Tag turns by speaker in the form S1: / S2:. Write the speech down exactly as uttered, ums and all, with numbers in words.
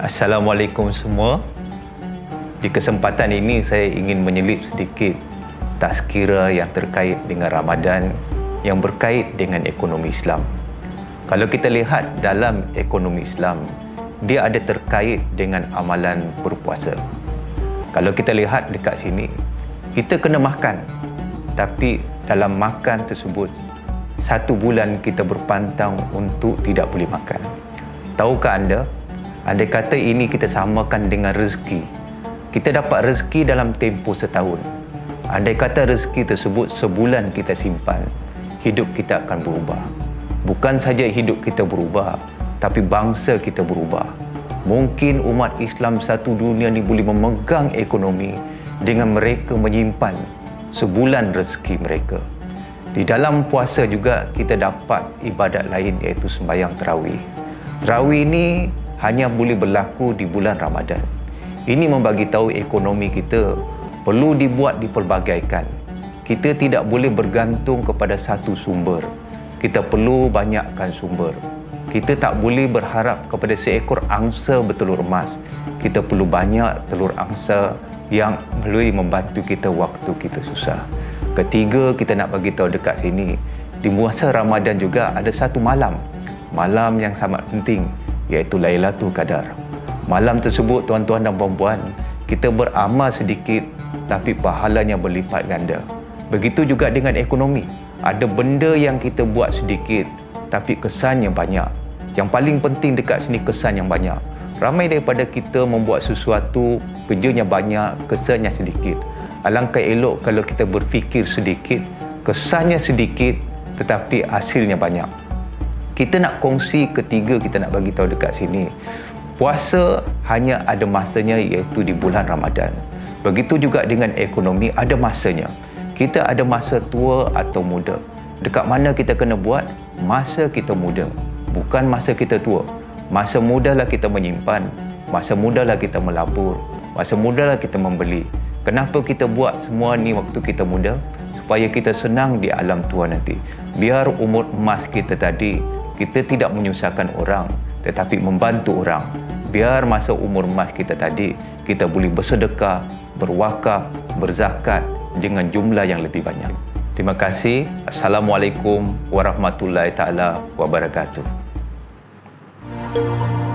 S1: Assalamualaikum semua. Di kesempatan ini saya ingin menyelip sedikit tazkirah yang terkait dengan Ramadan yang berkait dengan ekonomi Islam. Kalau kita lihat dalam ekonomi Islam, dia ada terkait dengan amalan berpuasa. Kalau kita lihat dekat sini, kita kena makan. Tapi dalam makan tersebut, satu bulan kita berpantang untuk tidak boleh makan. Tahukah anda, andai kata ini kita samakan dengan rezeki, kita dapat rezeki dalam tempoh setahun. Andai kata rezeki tersebut sebulan kita simpan, hidup kita akan berubah. Bukan saja hidup kita berubah, tapi bangsa kita berubah. Mungkin umat Islam satu dunia ni boleh memegang ekonomi dengan mereka menyimpan sebulan rezeki mereka. Di dalam puasa juga kita dapat ibadat lain, iaitu sembahyang tarawih. Tarawih ini hanya boleh berlaku di bulan Ramadan. Ini membagi tahu ekonomi kita perlu dibuat dipelbagaikan. Kita tidak boleh bergantung kepada satu sumber. Kita perlu banyakkan sumber. Kita tak boleh berharap kepada seekor angsa bertelur emas. Kita perlu banyak telur angsa yang boleh membantu kita waktu kita susah. Ketiga, kita nak bagi tahu dekat sini, di puasa Ramadan juga ada satu malam. Malam yang sangat penting, iaitu Lailatul Qadar. Malam tersebut, tuan-tuan dan puan-puan, kita beramal sedikit tapi pahalanya berlipat ganda. Begitu juga dengan ekonomi. Ada benda yang kita buat sedikit tapi kesannya banyak. Yang paling penting dekat sini, kesan yang banyak. Ramai daripada kita membuat sesuatu, kerjanya banyak, kesannya sedikit. Alangkah elok kalau kita berfikir sedikit, kesannya sedikit tetapi hasilnya banyak. Kita nak kongsi ketiga, kita nak bagi tahu dekat sini. Puasa hanya ada masanya, iaitu di bulan Ramadan. Begitu juga dengan ekonomi, ada masanya. Kita ada masa tua atau muda. Dekat mana kita kena buat? Masa kita muda, bukan masa kita tua. Masa mudalah kita menyimpan, masa mudalah kita melabur, masa mudalah kita membeli. Kenapa kita buat semua ni waktu kita muda? Supaya kita senang di alam tua nanti. Biar umur emas kita tadi, kita tidak menyusahkan orang, tetapi membantu orang. Biar masa umur emas kita tadi, kita boleh bersedekah, berwakaf, berzakat dengan jumlah yang lebih banyak. Terima kasih. Assalamualaikum warahmatullahi taala wabarakatuh.